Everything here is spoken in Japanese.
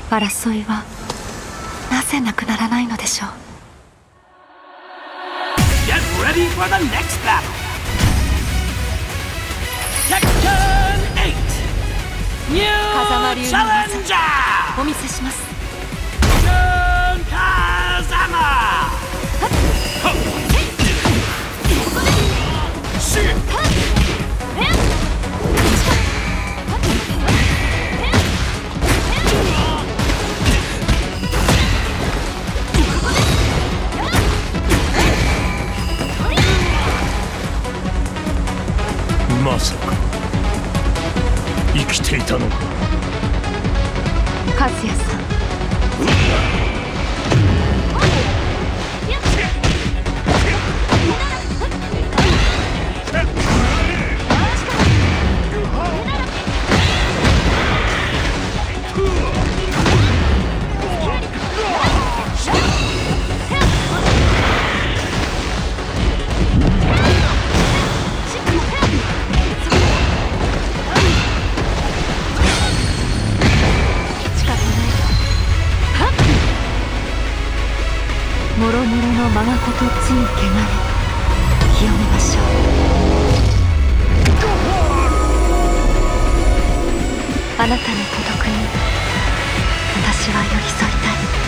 争いはなぜなくならないのでしょう。 Get ready for the next battle! TEKKEN 8! New 風間流の技 Challenger! お見せします。 TEKKEN Kazama! Shit! まさか生きていたのか。 和也さん、もろもろのままことつに汚れ清めましょう。あなたの孤独に私は寄り添いたい。